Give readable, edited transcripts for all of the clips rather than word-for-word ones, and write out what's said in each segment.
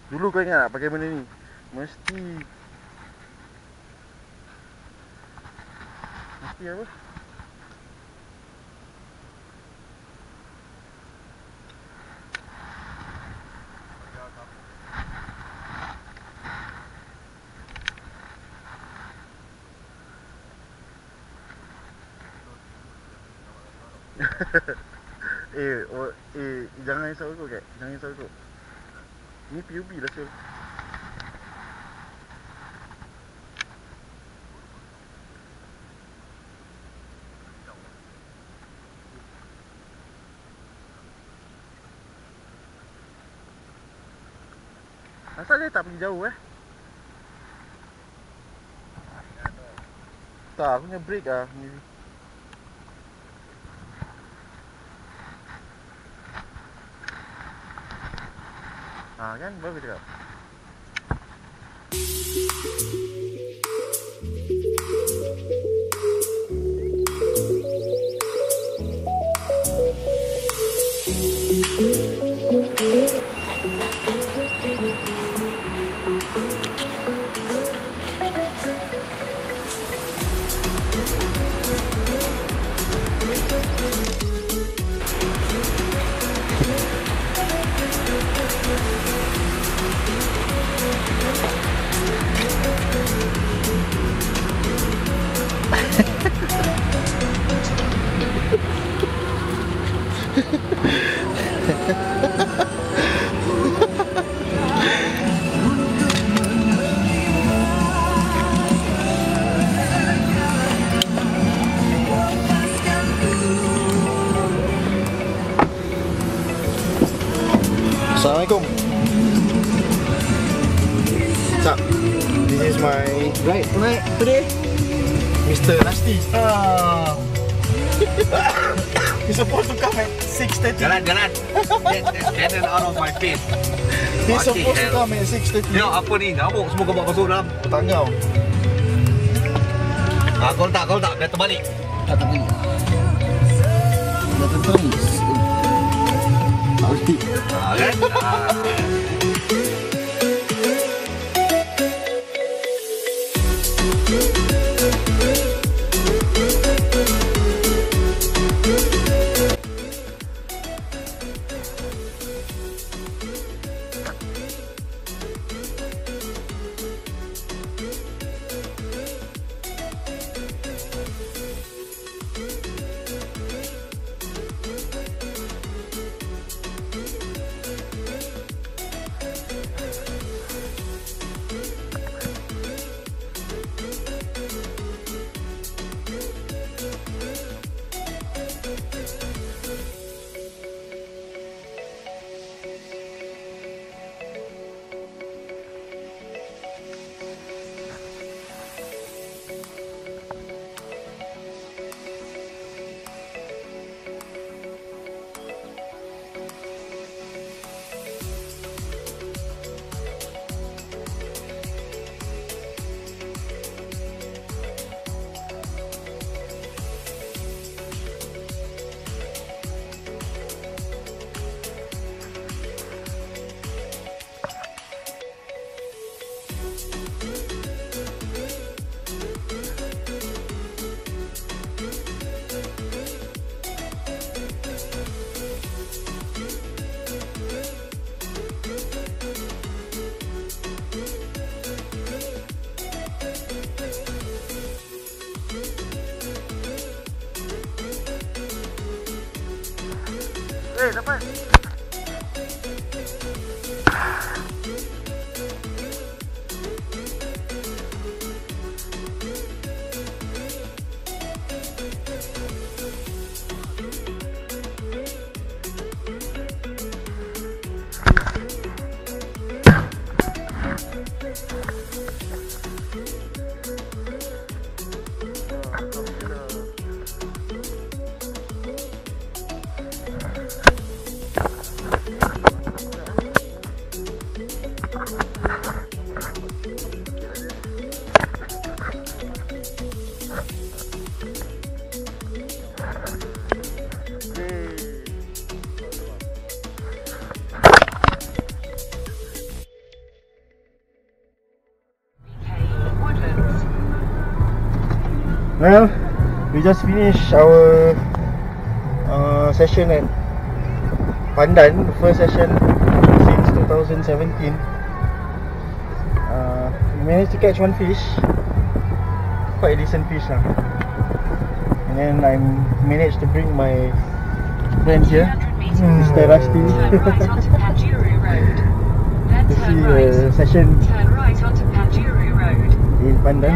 Dulu kau ingat tak pakai benda ni? Mesti apa? Jangan risau aku Kak. Jangan risau aku. Ni PUB lah Syul. Asal dia tak pergi jauh Tak, aku punya break lah ni. Kan baru cakap. Assalamualaikum. Sup? This is my ride tonight today, Mr. Nasty. He's supposed to come at 6:30. Jalan. Get that cannon out of my face. He's supposed to come at 6:30. Yo, apa ni? Ngamuk semua kau bawa masuk dalam. Tak kau. Kau tak, biar terbalik. Tak terbalik. Dah terbalik. Kan? Well, we just finished our session at Pandan, the first session since 2017. We managed to catch one fish, quite a decent fish now. And then I managed to bring my friend here, Mr. Rusty. To see the session in Pandan.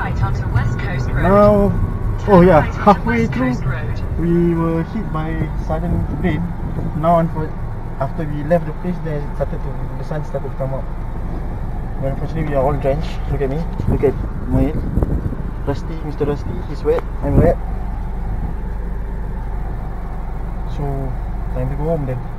Now, oh yeah, halfway through we were hit by sudden rain. Now after we left the place, the sun started to come up. But unfortunately we are all drenched. Look at me, look at my Rusty, Mr. Rusty, he's wet, I'm wet. So time to go home then.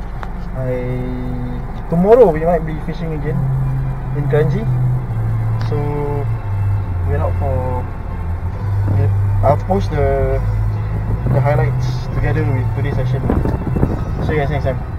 Tomorrow we might be fishing again in Kranji. So we're out for. I'll post the highlights together with today's session. See you guys next time.